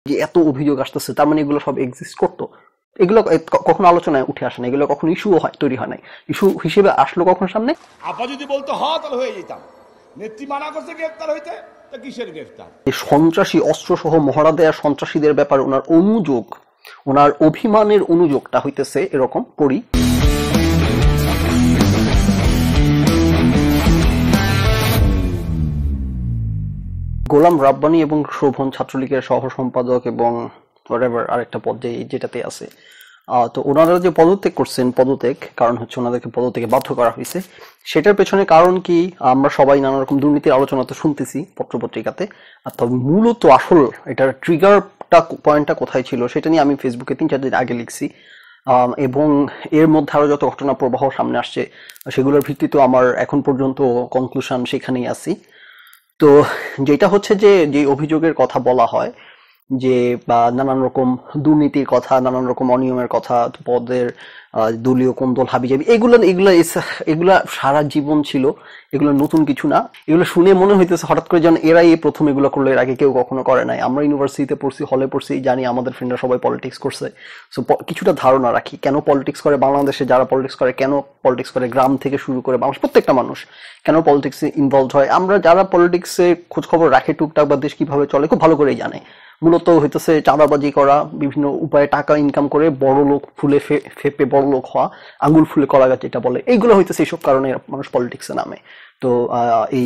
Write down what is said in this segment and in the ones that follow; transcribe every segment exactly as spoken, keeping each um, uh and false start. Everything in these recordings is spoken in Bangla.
যে এত অভিযোগ আসতেছে তার মানে এগুলো সব এক্সিস্ট করতো, এগুলো কখনো আলোচনায় উঠে আসে না, এগুলো কখনো ইস্যুও হয় তৈরি হয় নাই, ইস্যু হিসেবে আসলো কখন সামনে? আপা যদি বলতো হ্যাঁ তাহলে হয়ে যেতাম, নেত্রী মানা করছে গ্রেফতার হইতে, তা কিসের গ্রেফতার? সন্ত্রাসী অস্ত্র সহ মহড়া দেয়া সন্ত্রাসীদের ব্যাপারে ওনার অনুযোগ, ওনার অভিমানের অনুযোগটা হইতেছে এরকম করি। গোলাম রাব্বানী এবং শোভন ছাত্রলীগের সহ সম্পাদক এবং হোয়াটএভার আরেকটা পদে যেটাতে আছে, তো ওনারা যে পদত্যাগ করছেন, পদত্যাগ কারণ হচ্ছে ওনাদেরকে পদত্যাগে বাধ্য করা হয়েছে, সেটার পেছনে কারণ কি আমরা সবাই নানা রকম দুর্নীতির আলোচনা তো শুনতেছি পত্রপত্রিকাতে, আর তবে মূলত আসল এটার ট্রিগারটা পয়েন্টটা কোথায় ছিল সেটা নিয়ে আমি ফেসবুকে তিন চার দিন আগে লিখছি, এবং এর মধ্যে আরো যত ঘটনা প্রবাহ সামনে আসছে সেগুলোর ভিত্তিতে আমার এখন পর্যন্ত কনক্লুশন সেখানেই আছি। তো যেটা হচ্ছে যে যে অভিযোগের কথা বলা হয় যে বা নানান রকম দুর্নীতির কথা, নানান রকম অনিয়মের কথা, পদের দলীয় কোন্দল হাবিজাবি, এগুলো এগুলো এগুলা সারা জীবন ছিল, এগুলো নতুন কিছু না। এগুলো শুনে মনে হইতেছে হঠাৎ করে যেন এরাই এই প্রথম এগুলো করলো, এর আগে কেউ কখনো করে নাই। আমরা ইউনিভার্সিটিতে পড়ছি, হলে পড়ছি, জানি আমাদের ফ্রেন্ডরা সবাই পলিটিক্স করছে, সো কিছুটা ধারণা রাখি কেন পলিটিক্স করে বাংলাদেশে, যারা পলিটিক্স করে কেন পলিটিক্স করে, গ্রাম থেকে শুরু করে বাংলাদেশ প্রত্যেকটা মানুষ কেন পলিটিক্সে ইনভলভ হয়। আমরা যারা পলিটিক্সে খোঁজ খবর রাখে টুকটাক বা দেশ কিভাবে চলে খুব ভালো করেই জানে। মূলত হইতেছে চাঁদাবাজি করা, বিভিন্ন উপায়ে টাকা ইনকাম করে বড় লোক ফুলে ফেপে বড় লোক হওয়া, আঙ্গুল ফুলে কলা গাছ যেটা বলে, এইগুলো হইতেছে এইসব কারণে মানুষ পলিটিক্সে নামে। তো এই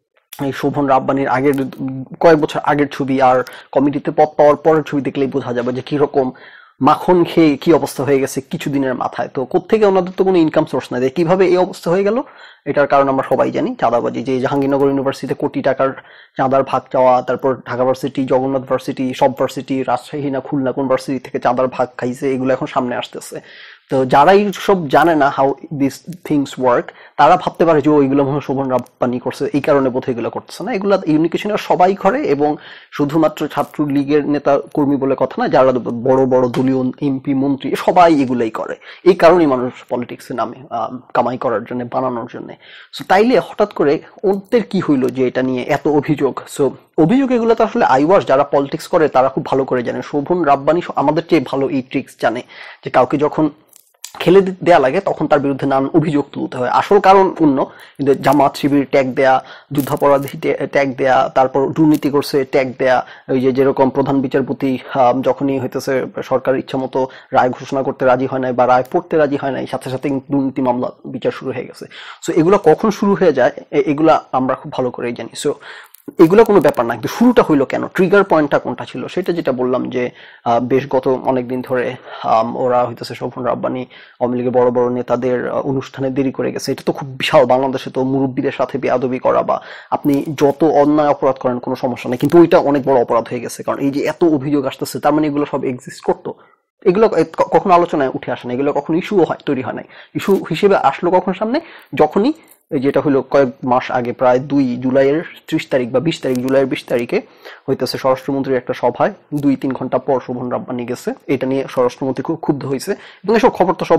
এই শোভন রাব্বানীর আগের কয়েক বছর আগের ছবি আর কমিটিতে পদ পাওয়ার পরের ছবি দেখলেই বোঝা যাবে যে কিরকম মাখন খেয়ে কি অবস্থা হয়ে গেছে কিছুদিনের মাথায়। তো কোত্থেকে ওনাদের তো কোনো ইনকাম সোর্স নাই, কিভাবে এই অবস্থা হয়ে গেল এটার কারণ আমরা সবাই জানি, চাঁদাবাজি। যে জাহাঙ্গীরনগর ইউনিভার্সিটিতে কোটি টাকার চাঁদার ভাগ চাওয়া, তারপর ঢাকা ভার্সিটি, জগন্নাথ ভার্সিটি, সব ভার্সিটি, রাজশাহী না খুলনা কোন ভার্সিটি থেকে চাঁদার ভাগ খাইছে, এগুলো এখন সামনে আসতেছে। তো যারা এইসব জানে না হাউ দিস থিংস ওয়ার্ক, তারা ভাবতে পারে যে ওইগুলো মনে হয় শোভন রাব্বানী করছে, এই কারণে বোধহয় এগুলো করতেছে না। এগুলো ইউনিকেশনে সবাই করে, এবং শুধুমাত্র ছাত্রলীগের নেতা কর্মী বলে কথা না, যারা বড় বড় দলীয় এমপি মন্ত্রী সবাই এগুলাই করে। এই কারণেই মানুষ পলিটিক্সে নামে, কামাই করার জন্য, বানানোর জন্য। সো তাইলে হঠাৎ করে ওদের কি হইলো যে এটা নিয়ে এত অভিযোগ? সো অভিযোগ এগুলো তো আসলে আইওয়াস যারা পলিটিক্স করে তারা খুব ভালো করে জানে। শোভন রাব্বানী আমাদের চেয়ে ভালো এই ট্রিক্স জানে যে কাউকে যখন খেলে দেয়া লাগে তখন তার বিরুদ্ধে নানান অভিযোগ তুলতে হয়। আসল কারণ অন্য, কিন্তু জামাত শিবির ট্যাগ দেয়া, যুদ্ধাপরাধী ট্যাগ দেয়া, তারপর দুর্নীতি করছে ট্যাগ দেয়া, ওই যে যেরকম প্রধান বিচারপতি যখনই হইতেছে সরকার ইচ্ছা মতো রায় ঘোষণা করতে রাজি হয় নাই বা রায় পড়তে রাজি হয় নাই, সাথে সাথে দুর্নীতি মামলা বিচার শুরু হয়ে গেছে। সো এগুলো কখন শুরু হয়ে যায় এগুলা আমরা খুব ভালো করেই জানি। সো এগুলো কোনো ব্যাপার না, কিন্তু শুরুটা হইলো কেন, ট্রিগার পয়েন্টটা কোনটা ছিল, সেটা যেটা বললাম যে বেশ গত অনেকদিন ধরে ওরা হইতেছে শোভন রাব্বানী আওয়ামী লীগের বড় বড় নেতাদের অনুষ্ঠানে দেরি করে গেছে। এটা তো খুব বিশাল, বাংলাদেশে তো মুরব্বীদের সাথে বেয়াদবি করা বা আপনি যত অন্যায় অপরাধ করেন কোনো সমস্যা নেই, কিন্তু ওইটা অনেক বড় অপরাধ হয়ে গেছে। কারণ এই যে এত অভিযোগ আসতেছে তার মানে এগুলো সব এক্সিস্ট করতো, এগুলো কখনো আলোচনায় উঠে আসে না, এগুলো কখনো ইস্যুও হয় তৈরি হয় নাই। ইস্যু হিসেবে আসলো কখন সামনে, যখনই যেটা হলো কয়েক মাস আগে, প্রায় দুই জুলাইয়ের ত্রিশ তারিখ বা বিশ তারিখ, জুলাইয়ের বিশ তারিখে হইতেছে স্বরাষ্ট্রমন্ত্রীর একটা সভায় দুই তিন ঘন্টা পর শোভন রাব্বানী গেছে। এটা নিয়ে স্বরাষ্ট্রমন্ত্রী খুব ক্ষুব্ধ হয়েছে, এবং এসব খবর তো সব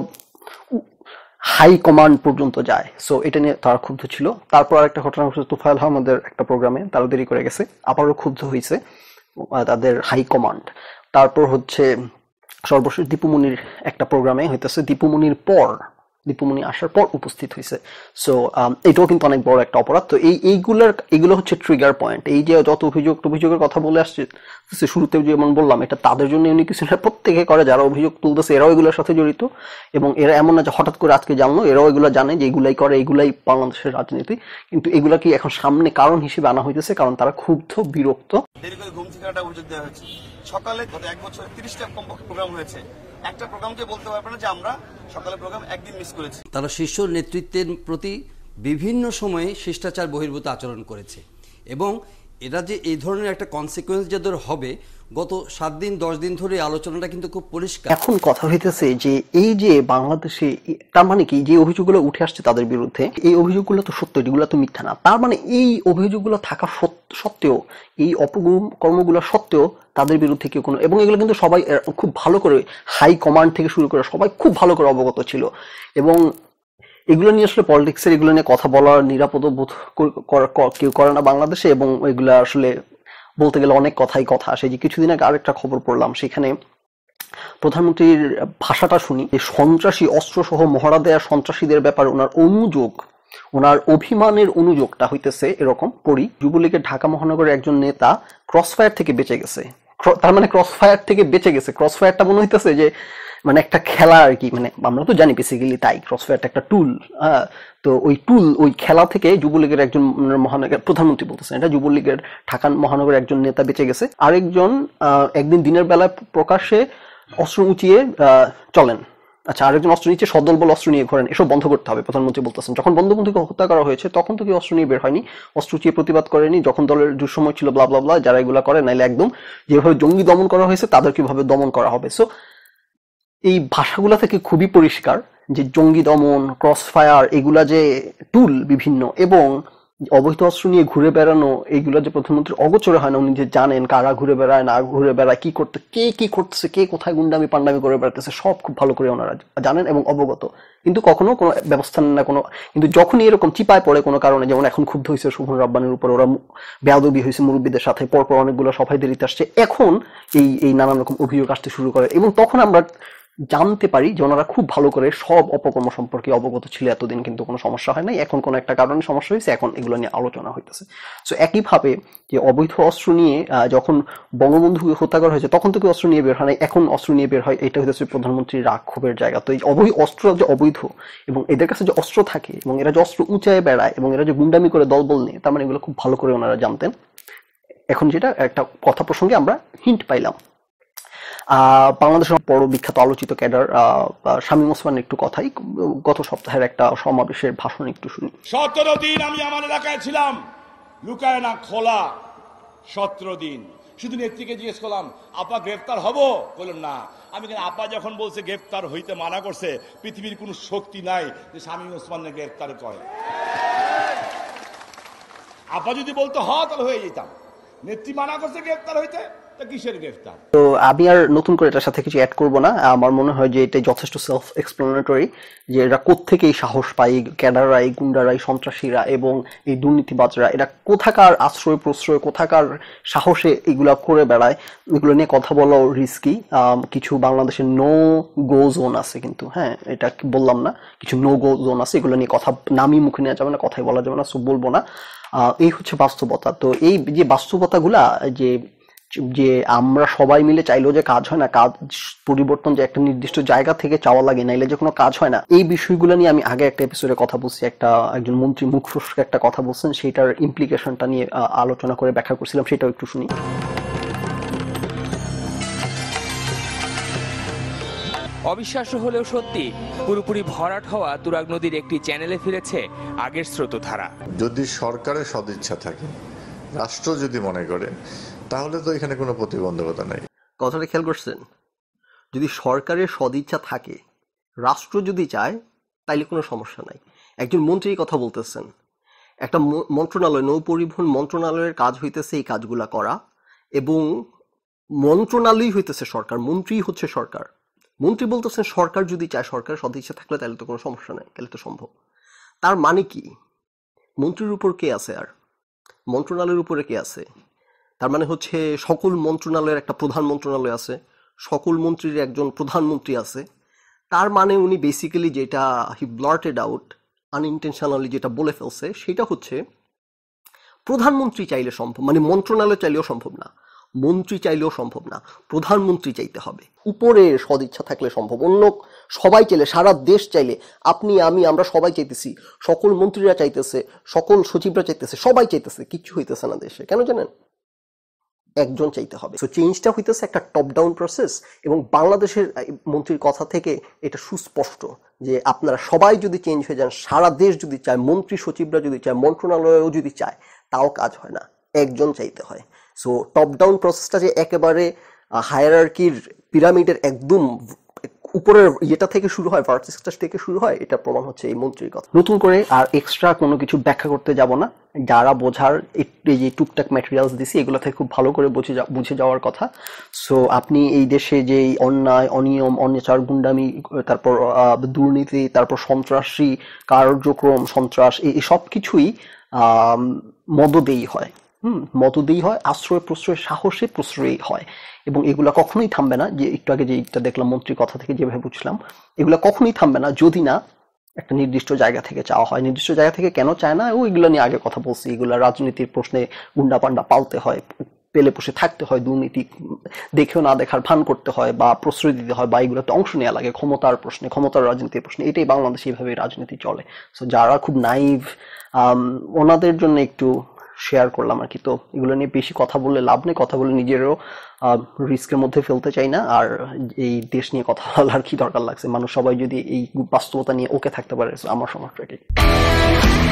হাই কমান্ড পর্যন্ত যায়। সো এটা নিয়ে তারা ক্ষুব্ধ ছিল। তারপর আরেকটা ঘটনা হচ্ছে তুফাইল আহমদের একটা প্রোগ্রামে তারা দেরি করে গেছে, আবারও ক্ষুব্ধ হয়েছে তাদের হাই কমান্ড। তারপর হচ্ছে সর্বশেষ দীপুমনির একটা প্রোগ্রামে হইতেছে দীপুমনির পর দীপুমনি আসার পর উপস্থিত হয়েছে। সো এটাও কিন্তু অনেক বড় একটা অপরাধ। তো এই এইগুলোর এগুলো হচ্ছে ট্রিগার পয়েন্ট। এই যে যত অভিযোগ অভিযোগের কথা বলে আসছে শুরুতে যেমন বললাম, এটা তাদের জন্য এমনি কিছু না, প্রত্যেকে করে, যারা অভিযোগ তুলতেছে এরাও এগুলোর সাথে জড়িত, এবং এরা এমন না যে হঠাৎ করে আজকে জানলো, এরাও এগুলো জানে যে এগুলাই করে, এগুলাই বাংলাদেশের রাজনীতি। কিন্তু এগুলা কি এখন সামনে কারণ হিসেবে আনা হইতেছে কারণ তারা ক্ষুব্ধ, বিরক্ত। দেরি করে ঘুম থেকে একটা অভিযোগ দেওয়া হয়েছে। সকালে গত এক বছর তিরিশটা কমপক্ষে প্রোগ্রাম হয়েছে, একটা প্রোগ্রামকে বলতে পারবে না যে আমরা সকালে প্রোগ্রাম একদিন মিস করেছি। তারা শীর্ষ নেতৃত্বের প্রতি বিভিন্ন সময়ে শিষ্টাচার বহির্ভূত আচরণ করেছে, এবং এরা যে এই ধরনের একটা কনসিকুয়েন্স যাদের হবে, গত সাত দিন দশ দিন ধরে আলোচনাটা কিন্তু খুব পরিষ্কার। এখন কথা হইতেছে যে এই যে বাংলাদেশে, তার মানে কি যে অভিযোগগুলো উঠে আসছে তাদের বিরুদ্ধে, এই অভিযোগগুলো তো সত্য, এগুলো তো মিথ্যা না। তার মানে এই অভিযোগগুলো থাকা সত্ত্বেও, এই অপকর্মগুলো সত্ত্বেও তাদের বিরুদ্ধে কেউ কোনো, এবং এগুলো কিন্তু সবাই খুব ভালো করে, হাই কমান্ড থেকে শুরু করে সবাই খুব ভালো করে অবগত ছিল। এবং এগুলো নিয়ে আসলে পলিটিক্সের এগুলো নিয়ে কথা বলার নিরাপদ বোধ কেউ করে না বাংলাদেশে, এবং এগুলো আসলে বলতে গেলে অনেক কথাই কথা আসে। যে কিছুদিন আগে আরেকটা খবর পড়লাম, সেখানে প্রধানমন্ত্রীর ভাষাটা শুনি, যে সন্ত্রাসী অস্ত্রসহ মহড়া দেয়া সন্ত্রাসীদের ব্যাপারে ওনার অনুযোগ, ওনার অভিমানের অনুযোগটা হইতেছে এরকম। পড়ি, যুবলীগের ঢাকা মহানগরের একজন নেতা ক্রসফায়ার থেকে বেঁচে গেছে। তার মানে ক্রসফায়ার থেকে বেঁচে গেছে, ক্রসফায়ারটা মনে হইতেছে যে মানে একটা খেলা আর কি, মানে আমরা তো জানি বেসিক্যালি তাই, ক্রসফায়ারটা একটা টুল। হ্যাঁ, তো ওই টুল, ওই খেলা থেকে যুবলীগের একজন মহানগর প্রধানমন্ত্রী বলতেছেন, এটা যুবলীগের ঢাকা মহানগরের একজন নেতা বেঁচে গেছে। আরেকজন একদিন দিনের বেলায় প্রকাশ্যে অস্ত্র উঁচিয়ে চলেন, আচ্ছা আরেকজন অস্ত্র নিচ্ছে, সদল বল অস্ত্র নিয়ে ঘোরেন, এসব বন্ধ করতে হবে প্রধানমন্ত্রী বলতেছেন। যখন বঙ্গবন্ধুকে হত্যা করা হয়েছে তখন তো কি অস্ত্র নিয়ে বের হয়নি, অস্ত্র উঁচিয়ে প্রতিবাদ করেনি, যখন দলের দুঃসময় ছিল ব্লা ব্লা ব্লা, যারা এগুলো করে, নাইলে একদম যেভাবে জঙ্গি দমন করা হয়েছে তাদের কিভাবে দমন করা হবে। সো এই ভাষাগুলা থেকে খুবই পরিষ্কার যে জঙ্গি দমন, ক্রসফায়ার এগুলা যে টুল বিভিন্ন, এবং অবৈধ অস্ত্র নিয়ে ঘুরে বেড়ানো, এইগুলো যে প্রধানমন্ত্রী অগোচরে হয় না, উনি যে জানেন কারা ঘুরে বেড়ায় না ঘুরে বেড়ায়, কি করতে, কে কি করতেছে, কে কোথায় গুন্ডামি পান্ডামি করে বেড়াতেছে, সব খুব ভালো করে ওনারা জানেন এবং অবগত, কিন্তু কখনো কোনো ব্যবস্থা নেন না কোনো। কিন্তু যখনই এরকম চিপায় পড়ে কোনো কারণে, যেমন এখন ক্ষুব্ধ হয়েছে শোভন রাব্বানির উপর, ওরা বেয়াদবি হয়েছে মুরব্বীদের সাথে, পরপর অনেকগুলো সভায় দেরিতে আসছে, এখন এই এই নানান রকম অভিযোগ আসতে শুরু করে, এবং তখন আমরা জানতে পারি যে ওনারা খুব ভালো করে সব অপকর্ম সম্পর্কে অবগত ছিল এতদিন, কিন্তু কোনো সমস্যা হয় নাই, এখন কোনো একটা কারণে সমস্যা হয়েছে, এখন এগুলো নিয়ে আলোচনা হইতেছে। সো একইভাবে যে অবৈধ অস্ত্র নিয়ে যখন বঙ্গবন্ধুকে হত্যা করা হয়েছে তখন তো কেউ অস্ত্র নিয়ে বের হয় নাই, এখন অস্ত্র নিয়ে বের হয়, এটা হইতেছে প্রধানমন্ত্রীর রাগ ক্ষোভের জায়গা। তো এই অবৈধ অস্ত্র যে অবৈধ, এবং এদের কাছে যে অস্ত্র থাকে, এবং এরা যে অস্ত্র উঁচায় বেড়ায়, এবং এরা যে গুন্ডামি করে দলবল নিয়ে, তার মানে এগুলো খুব ভালো করে ওনারা জানতেন। এখন যেটা একটা কথা প্রসঙ্গে আমরা হিন্ট পাইলাম, আহ বাংলাদেশের বড় বিখ্যাত আলোচিত ক্যাডার শামীম ওসমান একটু কথাই, গত সপ্তাহের একটা সমাবেশের ভাষণ একটু শুনি। সতেরো দিন আমি আমার এলাকায় ছিলাম, লুকায় না খোলা, সতেরো দিন। শুধু নেত্রীকে জিজ্ঞেস করলাম, আপা গ্রেফতার হব? বললেন না। আমি কেন, আপা যখন বলছে গ্রেফতার হইতে মানা করছে, পৃথিবীর কোন শক্তি নাই যে শামীম ওসমানকে গ্রেফতার করে। আপা যদি বলতো হ, তাহলে হয়ে যেতাম। নেত্রী মানা করছে গ্রেফতার হইতে, কিসের গ্রেফতার? তো আমি আর নতুন করে এটার সাথে কিছু অ্যাড করব না। আমার মনে হয় যে এটা যথেষ্ট সেলফ এক্সপ্লেনেটরি, যে এরা কোত্থেকে এই সাহস পায়, ক্যাডাররা, এই গুন্ডারা, এই সন্ত্রাসীরা এবং এই দুর্নীতিবাজরা, এরা কোথাকার আশ্রয় প্রশ্রয়, কোথাকার সাহসে এগুলা করে বেড়ায়, এগুলো নিয়ে কথা বলাও রিস্কি। কিছু বাংলাদেশের নো গো জোন আছে, কিন্তু হ্যাঁ এটা বললাম না, কিছু নো গো জোন আছে, এগুলো নিয়ে কথা নামই মুখে নেওয়া যাবে না, কথাই বলা যাবে না, সো বলবো না। এই হচ্ছে বাস্তবতা। তো এই যে বাস্তবতাগুলা, যে যে আমরা সবাই মিলে চাইলেও যে কাজ হয় না, কাজ পরিবর্তন যে একটা নির্দিষ্ট জায়গা থেকে চাওয়া লাগে, নাইলে যে কোনো কাজ হয় না, এই বিষয়গুলো নিয়ে আমি আগে একটা এপিসোডে কথা বলছি, একটা একজন মন্ত্রী মুখ ফসকে একটা কথা বলছেন, সেটার ইমপ্লিকেশনটা নিয়ে আলোচনা করে ব্যাখ্যা করছিলাম, সেটাও একটু শুনি। অবিশ্বাস্য হলেও সত্যি, পুরোপুরি ভরাট হওয়া তুরাগ নদীর একটি চ্যানেলে ফিরেছে আগের স্রোতধারা। যদি সরকারের সদিচ্ছা থাকে, রাষ্ট্র যদি মনে করে, তাহলে তো এখানে কোনো প্রতিবন্ধকতা নাই। কথাটা খেয়াল করছেন? যদি সরকারের সদিচ্ছা থাকে, রাষ্ট্র যদি চায়, তাইলে কোনো সমস্যা নাই। একজন মন্ত্রী কথা বলতেছেন, একটা মন্ত্রণালয়, নৌ পরিবহন মন্ত্রণালয়ের কাজ হইতেছে এই কাজগুলা করা, এবং মন্ত্রণালয় হইতেছে সরকার, মন্ত্রী হচ্ছে সরকার। মন্ত্রী বলতেছেন সরকার যদি চায়, সরকারের সদিচ্ছা থাকলে তাহলে তো কোনো সমস্যা নাই, তাহলে তো সম্ভব। তার মানে কি, মন্ত্রীর উপর কে আছে, আর মন্ত্রণালয়ের উপরে কে আছে? তার মানে হচ্ছে সকল মন্ত্রণালয়ের একটা প্রধান মন্ত্রণালয় আছে, সকল মন্ত্রীর একজন প্রধানমন্ত্রী আছে। তার মানে উনি বেসিক্যালি যেটা হি ব্লার্টেড আউট আনইনটেনশনালি যেটা বলে ফেলছে, সেটা হচ্ছে প্রধানমন্ত্রী চাইলে সম্ভব, মানে মন্ত্রণালয় চাইলেও সম্ভব না, মন্ত্রী চাইলেও সম্ভব না, প্রধানমন্ত্রী চাইতে হবে। উপরে সদিচ্ছা থাকলে সম্ভব, অন্য সবাই চাইলে, সারা দেশ চাইলে, আপনি আমি আমরা সবাই চাইতেছি, সকল মন্ত্রীরা চাইতেছে, সকল সচিবরা চাইতেছে, সবাই চাইতেছে, কিচ্ছু হইতেছে না দেশে। কেন জানেন? একজন চাইতে হবে। সো চেঞ্জটা হইতেছে একটা টপ ডাউন প্রসেস, এবং বাংলাদেশের মন্ত্রীর কথা থেকে এটা সুস্পষ্ট যে আপনারা সবাই যদি চেঞ্জ হয়ে যান, সারা দেশ যদি চায়, মন্ত্রী সচিবরা যদি চায়, মন্ত্রণালয়ও যদি চায়, তাও কাজ হয় না, একজন চাইতে হয়। সো টপ ডাউন প্রসেসটা যে একেবারে হায়ারার্কির পিরামিডের একদম উপরের ইয়েটা থেকে শুরু হয়, ভার্টিক্সটা থেকে শুরু হয়, এটা প্রমাণ হচ্ছে এই মন্ত্রীর কথা। নতুন করে আর এক্সট্রা কোনো কিছু ব্যাখ্যা করতে যাব না, যারা বোঝার এই যে টুকটাক ম্যাটেরিয়ালস দিছি, এগুলো থেকে খুব ভালো করে বুঝে বুঝে যাওয়ার কথা। সো আপনি এই দেশে যে অন্যায়, অনিয়ম, অন্যাচার, গুন্ডামি, তারপর দুর্নীতি, তারপর সন্ত্রাসী কার্যক্রম, সন্ত্রাস, এই সব কিছুই মদদেই হয়। হুম, মদতেই হয়, আশ্রয় প্রশ্রয় সাহসে প্রশ্রয়ী হয়, এবং এগুলা কখনোই থামবে না। যে একটু আগে যেটা দেখলাম মন্ত্রীর কথা থেকে যেভাবে বুঝলাম, এগুলা কখনোই থামবে না যদি না একটা নির্দিষ্ট জায়গা থেকে চাওয়া হয়। নির্দিষ্ট জায়গা থেকে কেন চায় না, ওইগুলো নিয়ে আগে কথা বলছি। এগুলা রাজনীতির প্রশ্নে গুন্ডা পান্ডা পালতে হয়, পেলে পুষে থাকতে হয়, দুর্নীতি দেখেও না দেখার ভান করতে হয় বা প্রশ্রয় দিতে হয়, বা এগুলোতে অংশ নেওয়া লাগে ক্ষমতার প্রশ্নে, ক্ষমতার রাজনীতির প্রশ্নে। এটাই বাংলাদেশে এইভাবে রাজনীতি চলে। সো যারা খুব নাইভ, ওনাদের জন্য একটু শেয়ার করলাম আর কি। তো এগুলো নিয়ে বেশি কথা বললে লাভ নেই, কথা বলে নিজেরও রিস্কের মধ্যে ফেলতে চাই না। আর এই দেশ নিয়ে কথা বলার কি দরকার লাগছে, মানুষ সবাই যদি এই বাস্তবতা নিয়ে ওকে থাকতে পারে, আমার সমস্যা কি?